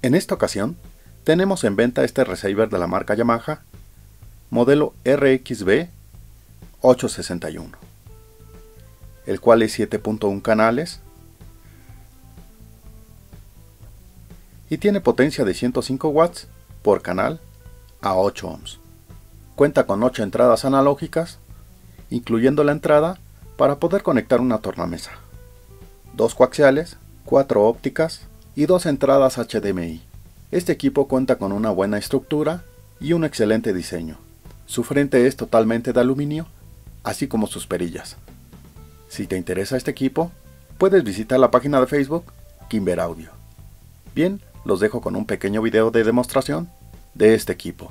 En esta ocasión, tenemos en venta este receiver de la marca Yamaha, modelo RXB 861, el cual es 7.1 canales y tiene potencia de 105 watts por canal a 8 ohms. Cuenta con 8 entradas analógicas, incluyendo la entrada para poder conectar una tornamesa, 2 coaxiales, 4 ópticas y 2 entradas HDMI. Este equipo cuenta con una buena estructura y un excelente diseño. Su frente es totalmente de aluminio, así como sus perillas. Si te interesa este equipo, puedes visitar la página de Facebook Kimber Audio. Bien, los dejo con un pequeño video de demostración de este equipo.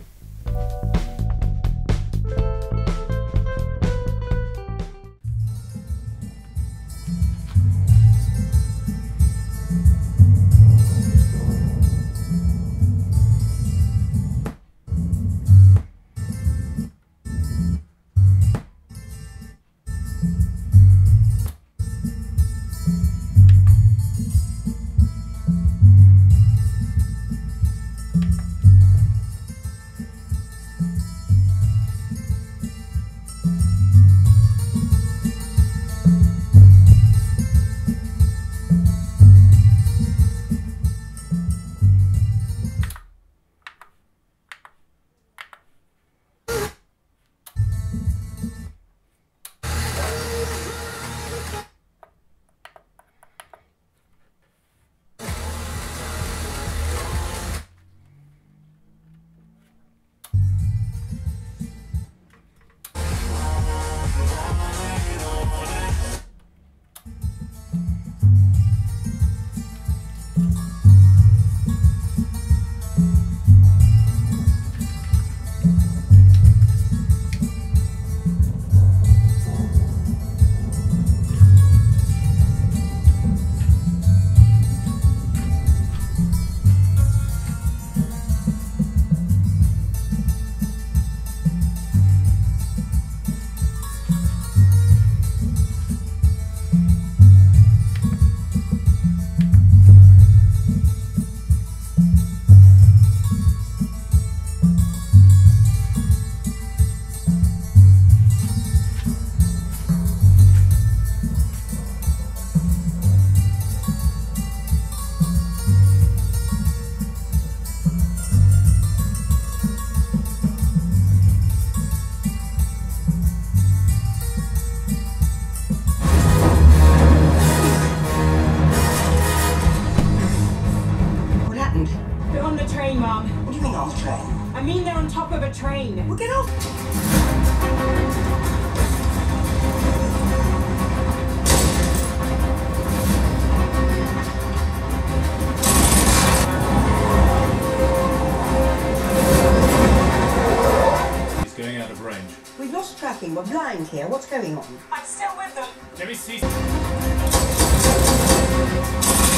They're on the train, Mom. What do you mean on the train? I mean they're on top of a train. Well, get off. He's going out of range. We've lost tracking. We're blind here. What's going on? I'm still with them. Let me see.